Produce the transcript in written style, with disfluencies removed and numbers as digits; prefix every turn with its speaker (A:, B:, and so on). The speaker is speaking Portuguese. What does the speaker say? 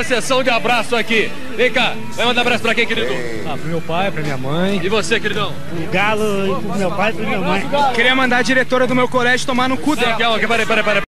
A: Sessão de abraço aqui. Vem cá, vai mandar abraço pra quem, querido?
B: Pro meu pai, pra minha mãe.
A: E você, queridão?
B: Pro Galo, e pro meu pai e pra minha mãe.
C: Queria mandar a diretora do meu colégio tomar no cu dela.
A: Peraí.